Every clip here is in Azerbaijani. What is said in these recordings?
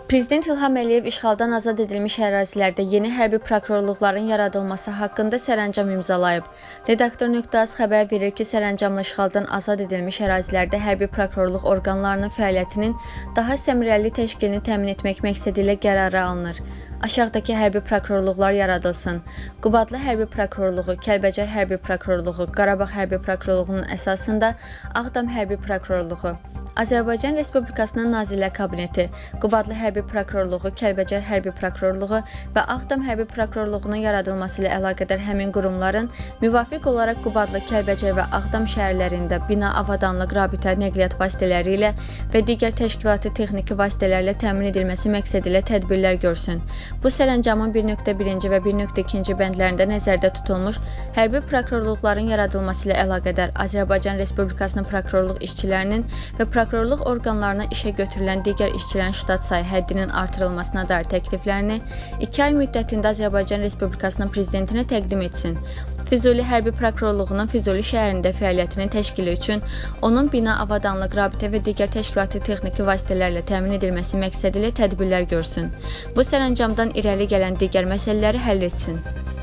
Prezident İlham Əliyev işğaldan azad edilmiş ərazilərdə yeni hərbi prokurorluqların yaradılması haqqında sərəncam imzalayıb. Redaktor.az xəbər verir ki, sərəncamla işğaldan azad edilmiş ərazilərdə hərbi prokurorluq orqanlarının fəaliyyətinin daha səmərəli təşkilini təmin etmək məqsədi ilə qərara alınır. Aşağıdakı hərbi prokurorluqlar yaradılsın. Qubadlı hərbi prokurorluğu, Kəlbəcər hərbi prokurorluğu, Qarabağ hərbi prokurorluğunun əsasında Ağdam hərbi prokurorluğu, Azərbaycan Respublikasının Nazirlər Kabineti, Qubadlı hərbi prokurorluğu, Kəlbəcər hərbi prokurorluğu və Ağdam hərbi prokurorluğunun yaradılması ilə əlaqədar həmin qurumların müvafiq olaraq Qubadlı, Kəlbəcər və Ağdam şəhərlərində bina, avadanlıq, rabitə, nəqliyyat vasitələri ilə və digər təşkilati texniki vasitələrlə təmin edilməsi məqsədi ilə tədbirlər görsün. Bu sərəncamın 1.1 və 1.2 bəndlərində nəzərdə tutulmuş hərbi prokurorluqların yaradılması ilə əlaqədar Azərbaycan Respublikasının prokurorluq işçilərinin və prokurorluq orqanlarına işə götürülən digər işçilərin ştat sayı həddinin artırılmasına dair təkliflərini 2 ay müddətində Azərbaycan Respublikasının prezidentinə təqdim etsin. Füzuli hərbi prokurorluğunun Füzuli şəhərində fəaliyyətinin təşkili üçün onun bina, avadanlıq, rabitə və digər təşkilati texniki vasitələrlə təmin edilməsi məqsədi ilə tədbirlər görsün. Bu sərəncamdan irəli gələn digər məsələləri həll etsin.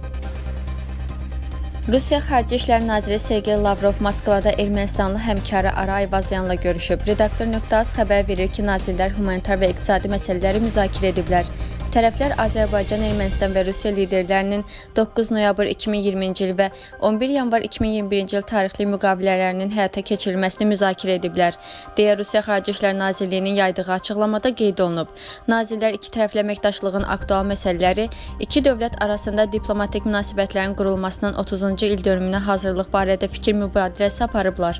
Rusiya Xarici İşlər Naziri Sergey Lavrov Moskvada Ermənistanlı həmkarı Ara Ayvazyanla görüşüb. Redaktor.az xəbər verir ki, nazirlər humanitar və iqtisadi məsələləri müzakirə ediblər. Tərəflər Azərbaycan, Ermənistan və Rusiya liderlərinin 9 noyabr 2020-ci il və 11 yanvar 2021-ci il tarixli müqavilələrinin həyata keçirilməsini müzakirə ediblər, deyə Rusiya Xarici İşlər Nazirliyinin yaydığı açıqlamada qeyd olunub. Nazirlər iki tərəfli əməkdaşlığın aktual məsələləri, iki dövlət arasında diplomatik münasibətlərin qurulmasının 30-cu il dönümünə hazırlıq barədə fikir mübadiləsi aparıblar.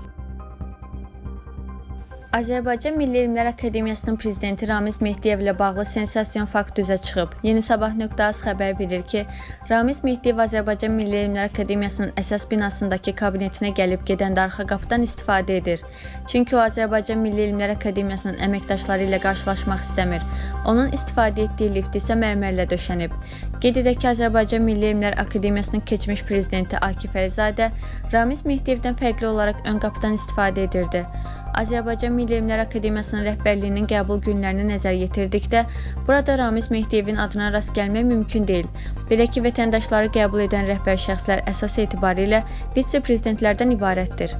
Azərbaycan Milli Elmlər Akademiyasının prezidenti Ramiz Mehdiyev ilə bağlı sensasiyon fakt üzə çıxıb. Yeni Sabah.az xəbər verir ki, Ramiz Mehdiyev Azərbaycan Milli Elmlər Akademiyasının əsas binasındakı kabinetinə gəlib gedəndə arxa qapıdan istifadə edir. Çünki o Azərbaycan Milli Elmlər Akademiyasının əməkdaşları ilə qarşılaşmaq istəmir. Onun istifadə etdiyi lift isə mərmərlə döşənib. Qeyd edək ki, Azərbaycan Milli Elmlər Akademiyasının keçmiş prezidenti Akif Əlizadə Ramiz Mehdiyevdən fərqli olaraq ön qapıdan istifadə edirdi. Azərbaycan Milli Elmlər Akademiyasının rəhbərliyinin qəbul günlərini nəzər yetirdikdə, burada Ramiz Mehdiyevin adına rast gəlmək mümkün deyil. Belə ki, vətəndaşları qəbul edən rəhbər şəxslər əsas etibarilə vitse-prezidentlərdən ibarətdir.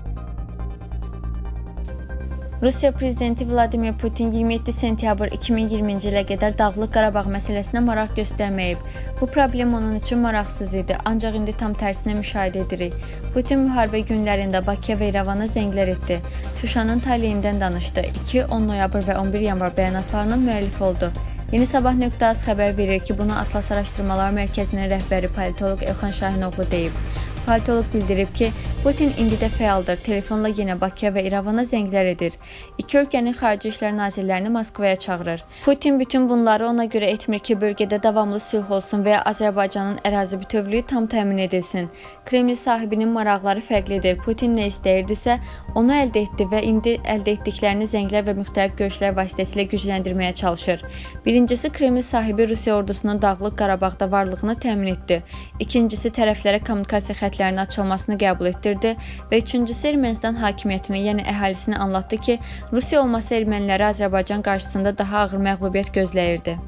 Rusiya Prezidenti Vladimir Putin 27 sentyabr 2020-ci ilə qədər Dağlıq Qarabağ məsələsinə maraq göstərməyib. Bu problem onun üçün maraqsız idi, ancaq indi tam tərsinə müşahidə edirik. Putin müharibə günlərində Bakıya və İrəvana zənglər etdi. Şuşanın taleyindən danışdı. 2, 10 noyabr və 11 yanvar bəyanatlarının müəllifi oldu. Yeni Sabah.az xəbər verir ki, bunu Atlas Araşdırmalar Mərkəzinin rəhbəri politoloq Elxan Şahinoğlu deyib. Politoloq bildirib ki, Putin indi də fəaldır, telefonla yenə Bakıya və İrəvana zənglər edir. İki ölkənin xarici işlər nazirlərini Moskvaya çağırır. Putin bütün bunları ona görə etmir ki, bölgədə davamlı sülh olsun və ya Azərbaycanın ərazi bütövlüyü tam təmin edilsin. Kreml sahibinin maraqları fərqlidir. Putin nə istəyirdisə, onu əldə etdi və indi əldə etdiklərini zənglər və müxtəlif görüşlər vasitəsilə gücləndirməyə çalışır. Birincisi, Kreml sahibi Rusiya ordusunun Dağlıq Qarabağda varlığını təmin etdi. İkincisi, tərəflərə kommunikasiya xətlərinin açılmasını qəbul etdirdi və üçüncüsü, Ermənistan hakimiyyətini, yəni əhalisini anlatdı ki, Rusiya olmasa erməniləri Azərbaycan qarşısında daha ağır məğlubiyyət gözləyirdi.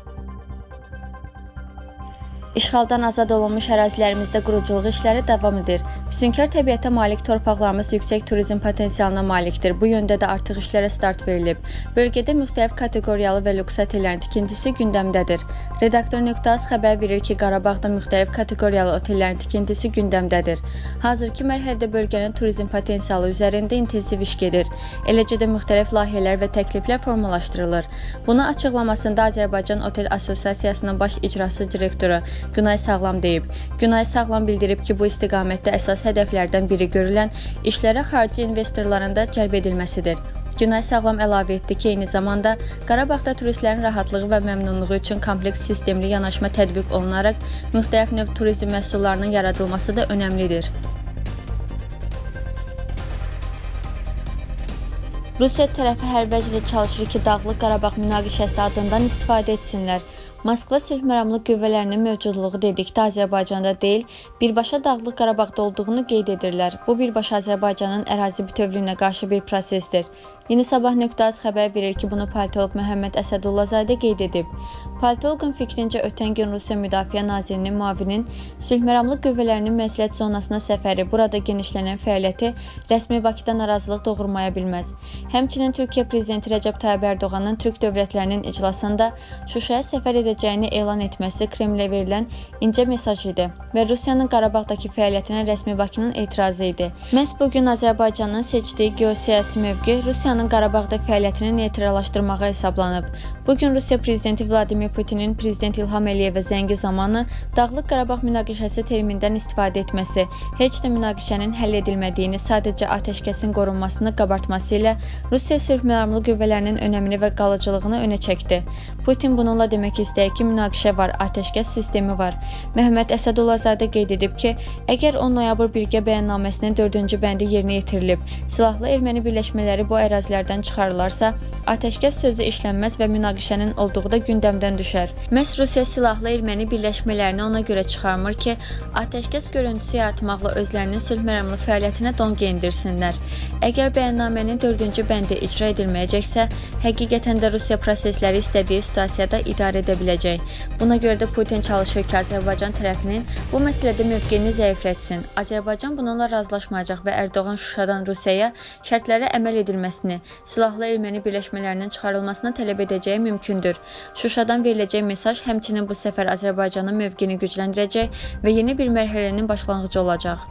İşğaldan azad olunmuş ərazilərimizdə quruculuq işləri davam edir. Füsunkar təbiətə malik torpaqlarımız yüksək turizm potensialına malikdir. Bu yöndə də artıq işlərə start verilib. Bölgədə müxtəlif kateqoriyalı və lüks otellərin tikintisi gündəmdədir. Redaktor.az xəbər verir ki, Qarabağda müxtəlif kateqoriyalı otellərin tikintisi gündəmdədir. Hazırki mərhələdə bölgənin turizm potensialı üzərində intensiv iş gedir. Eləcə də müxtəlif layihələr və təkliflər formalaşdırılır. Bunu açıqlamasında Azərbaycan Otel Assosiasiyasının baş icraçı direktoru Günay Sağlam deyib. Günay Sağlam bildirib ki, bu istiqamətdə əsas hədəflərdən biri görülən işlərə xarici investorların da cəlb edilməsidir. Günay Sağlam əlavə etdi ki, eyni zamanda Qarabağda turistlərin rahatlığı və məmnunluğu üçün kompleks sistemli yanaşma tətbiq olunaraq müxtəlif növ turizm məhsullarının yaradılması da önəmlidir. Rusiya tərəfi hər vəclə çalışır ki, Dağlıq Qarabağ münaqişəsi adından istifadə etsinlər. Moskva sülh məramlı qüvvələrinin mövcudluğu dedikdə Azərbaycanda deyil, birbaşa Dağlıq Qarabağda olduğunu qeyd edirlər. Bu birbaşa Azərbaycanın ərazi bütövlüyünə qarşı bir prosesdir. Yeni Sabah.az xəbər verir ki, bunu politoloq Məhəmməd Əsədullazadə qeyd edib. Politoloqun fikrincə ötən gün Rusiya Müdafiə Nazirinin müavinin sülh məramlı qüvvələrinin məsləhət zonasına səfəri, burada genişlənən fəaliyyəti rəsmi Bakıda narazılıq doğurmaya bilməz. Həmçinin Türkiyə Prezidenti Rəcəb Tayyib Ərdoğanın Türk dövlətlərinin iclasında Şuşaya səfər edəcəyini elan etməsi Kremlə verilən incə mesaj idi və Rusiyanın Qarabağdakı fəaliyyətinə rəsmi Bakının etirazı idi. Məhz bugün Azərbaycanın seçdiyi geosiyasi mövqe Rusiyanın Qarabağda fəaliyyətini neytrallaşdırmağa hesablanıb. Bugün Rusiya Prezidenti Vladimir Putinin Prezident İlham Əliyevə zəngi zamanı Dağlıq Qarabağ münaqişəsi termindən istifadə etməsi, heç də münaqişənin həll edilmədiyini, sadəcə atəşkəsin qorunmasını qabartması ilə Rusiya sülh məramlı qüvvələrinin önəmini və qalıcılığını önə çəkdi. Putin bununla demək istəyir ki, münaqişə var, atəşkəs sistemi var. Məhəmməd Əsədullazadə qeyd edib ki, əgər 10 noyabr birgə bəyannaməsinin 4-cü bəndi yerinə yetirilib, silahlı erməni birləşmələri bu ərazilərdən çıxarılarsa, atəşkəs sözü işlənməz və münaqişənin olduğu da gündəmdən düşər. Məhz Rusiya silahlı erməni birləşmələrini ona görə çıxarmır ki, atəşkəs görüntüsü yaratmaqla özlərinin sülh məramlı fəaliyyətinə don geyindirsinlər. Əgər bəyannamənin 4-cü bəndi icra edilməyəcəksə, həqiqətən də Rusiya prosesləri istədiyi situasiyada idarə edə biləcək. Buna görə də Putin çalışır ki, Azərbaycan tərəfinin bu məsələdə mövqeyini zəiflətsin. Azərbaycan bununla razılaşmayacaq və Ərdoğan Şuşadan Rusiyaya şərtlərə əməl edilməsini, silahlı erməni birləşmələrinin çıxarılmasını tələb edəcəyi mümkündür. Şuşadan veriləcək mesaj həmçinin bu səfər Azərbaycanın mövqeyini gücləndirəcək və yeni bir mərhələnin başlanğıcı olacaq.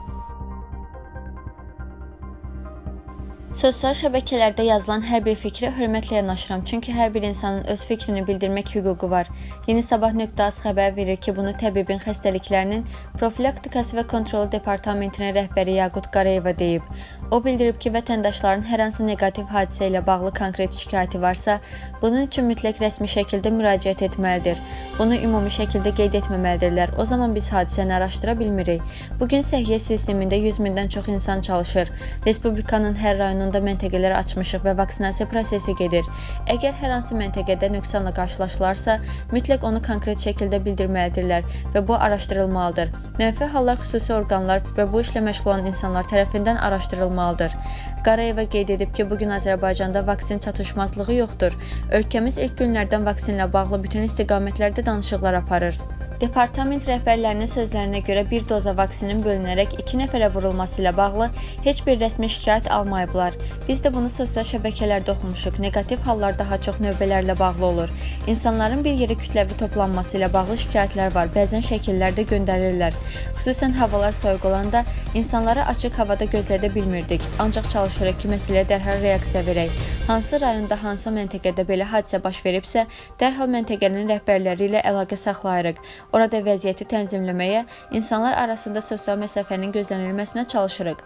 Sosial şəbəkələrdə yazılan hər bir fikrə hörmətlə yanaşıram, çünki hər bir insanın öz fikrini bildirmək hüququ var. Yeni Sabah.az xəbər verir ki, bunu təbibin xəstəliklərinin profilaktikası və kontrolu departamentinin rəhbəri Yaqut Qarayeva deyib. O bildirib ki, vətəndaşların hər hansı neqativ hadisə ilə bağlı konkret şikayəti varsa, bunun üçün mütləq rəsmi şəkildə müraciət etməlidir. Bunu ümumi şəkildə qeyd etməməlidirlər. O zaman biz hadisəni araşdıra bilmirik. Bugün səhiyyə sistemində 100 mindən çox insan çalışır. Respublikanın hər rayonunda məntəqələr açmışıq və vaksinasiya prosesi gedir. Əgər hər hansı məntəqədə nöqsanla qarşılaşılarsa, mütləq onu konkret şəkildə bildirməlidirlər və bu araşdırılmalıdır. Mənfi hallar xüsusi orqanlar və bu işlə məşğul olan insanlar tərəfindən araşdırılmalıdır. Qarayeva qeyd edib ki, bugün Azərbaycanda vaksin çatışmazlığı yoxdur. Ölkəmiz ilk günlərdən vaksinlə bağlı bütün istiqamətlərdə danışıqlar aparır. Departament rəhbərlərinin sözlərinə görə bir doza vaksinin bölünərək 2 nəfərə vurulması ilə bağlı heç bir rəsmi şikayət almayıblar. Biz də bunu sosial şəbəkələrdə oxumuşuq. Neqativ hallar daha çox növbələrlə bağlı olur. İnsanların bir yerə kütləvi toplanması ilə bağlı şikayətlər var. Bəzən şəkillər də göndərirlər. Xüsusən havalar soyuq olanda insanları açıq havada gözlədə bilmirdik. Ancaq çalışırıq ki, məsələyə dərhal reaksiya verək. Hansı rayonda, hansı məntəqədə belə hadisə baş veribsə, dərhal məntəqənin rəhbərləri ilə əlaqə saxlayırıq. Orada vəziyyəti tənzimləməyə, insanlar arasında sosial məsafənin gözlənilməsinə çalışırıq.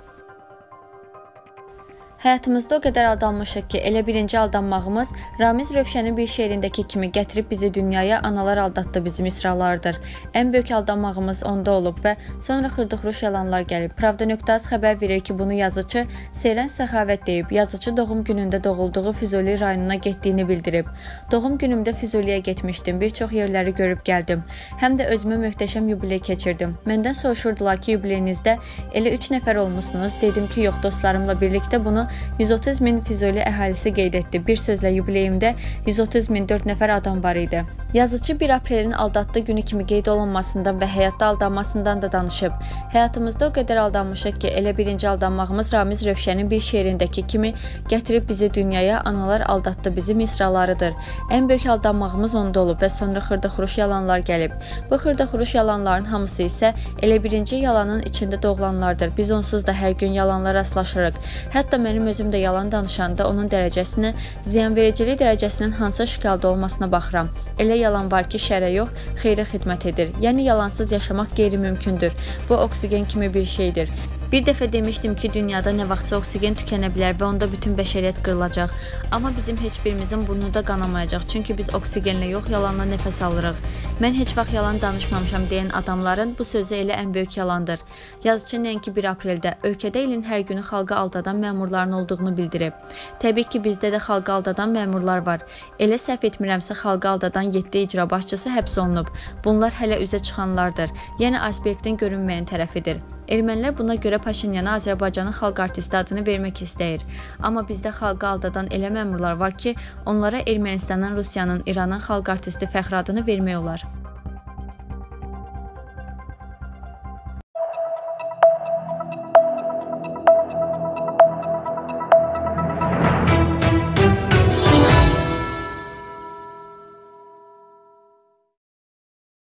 Həyatımızda o qədər aldanmışıq ki, elə birinci aldanmağımız Ramiz Rövşənin bir şeirindəki kimi gətirib bizi dünyaya, analar aldatdı bizi misralardır. Ən böyük aldanmağımız onda olub və sonra xırda-xuruş yalanlar gəlib. Pravda.az xəbər verir ki, bunu yazıcı Seyran Səxavət deyib. Yazıcı doğum günündə doğulduğu Füzuli rayonuna getdiyini bildirib. Doğum günümdə Füzuliyə getmişdim, bir çox yerləri görüb gəldim. Həm də özümə möhtəşəm yubiley keçirdim. Məndən soruşurdular ki, yubileyinizdə elə 3 nəfər olmusunuz. Dedim ki, yox, dostlarımla birlikdə bunu 130 min Füzuli əhalisi qeyd etdi. Bir sözlə yubileyimdə 130 min 4 nəfər adam var idi. Yazıcı 1 aprelin aldatdığı günü kimi qeyd olunmasından və həyatda aldanmasından da danışıb. Həyatımızda o qədər aldanmışıq ki, elə birinci aldanmağımız Ramiz Rövşənin bir şeirindəki kimi gətirib bizi dünyaya, analar aldatdı bizi misralarıdır. Ən böyük aldanmağımız onda olub və sonra xırda-xuruş yalanlar gəlib. Bu xırda-xuruş yalanların hamısı isə elə birinci yalanın içində doğulanlardır. Biz onsuz da hər gün yalanlara rastlaşırıq. Hətta mənim özüm də yalan danışanda onun dərəcəsinə, ziyanvericilik dərəcəsinin hansı şkalda olmasına baxıram. Elə yalan var ki, şərə yox, xeyrə xidmət edir. Yəni yalansız yaşamaq qeyri-mümkündür. Bu oksigen kimi bir şeydir. Bir dəfə demişdim ki, dünyada nə vaxtsa oksigen tükənə bilər və onda bütün bəşəriyyət qırılacaq. Amma bizim heç birimizin burnu da qanamayacaq, çünki biz oksigenlə yox, yalanla nəfəs alırıq. Mən heç vaxt yalan danışmamışam deyən adamların bu sözü elə ən böyük yalandır. Yazıcı nəinki 1 apreldə ölkədə ilin hər günü xalqı aldadan məmurların olduğunu bildirib. Təbii ki, bizdə də xalqı aldadan məmurlar var. Elə səhv etmirəmsə, xalqı aldadan 7 icra başçısı həbs olunub. Bunlar hələ üzə çıxanlardır. Yəni aspektin görünməyən tərəfidir. Ermənilər buna görə Paşinyana Azərbaycanın xalq artisti adını vermək istəyir. Amma bizdə xalqı aldadan elə məmurlar var ki, onlara Ermənistanın, Rusiyanın, İranın xalq artisti fəxri adını vermək olar.